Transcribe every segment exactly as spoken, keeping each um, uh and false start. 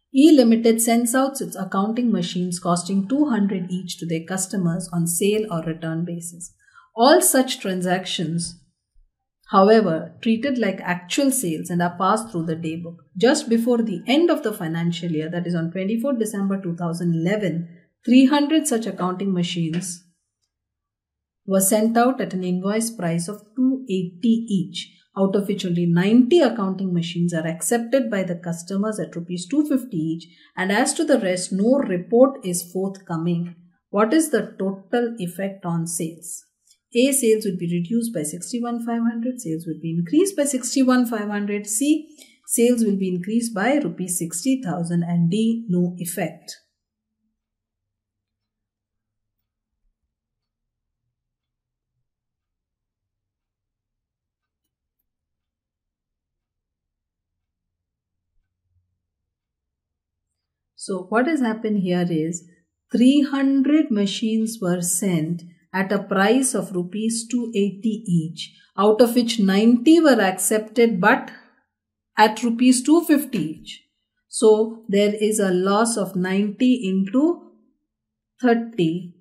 E Limited sends out its accounting machines costing two hundred each to their customers on sale or return basis. All such transactions, however, treated like actual sales and are passed through the day book. Just before the end of the financial year, that is on twenty-fourth December two thousand eleven, three hundred such accounting machines were sent out at an invoice price of two hundred eighty each, out of which only ninety accounting machines are accepted by the customers at rupees two hundred fifty each, and as to the rest, no report is forthcoming. What is the total effect on sales? A, sales would be reduced by sixty-one thousand five hundred, sales would be increased by sixty-one thousand five hundred. C, sales will be increased by rupees sixty thousand, and D, no effect. So what has happened here is three hundred machines were sent at a price of rupees two hundred eighty each, out of which ninety were accepted but at rupees two hundred fifty each. So there is a loss of ninety into thirty,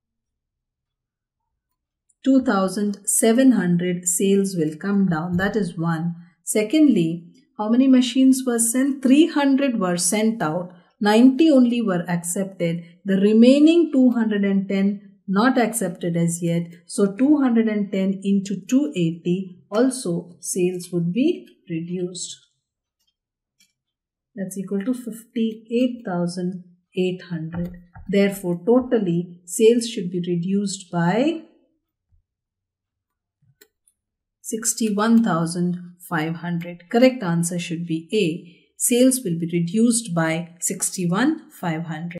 two thousand seven hundred sales will come down. That is one. Secondly, how many machines were sent? three hundred were sent out. ninety only were accepted. The remaining two hundred ten not accepted as yet. So two hundred ten into two hundred eighty, also sales would be reduced. That's equal to fifty-eight thousand eight hundred. Therefore, totally sales should be reduced by sixty-one thousand five hundred. Correct answer should be A. Sales will be reduced by sixty-one thousand five hundred.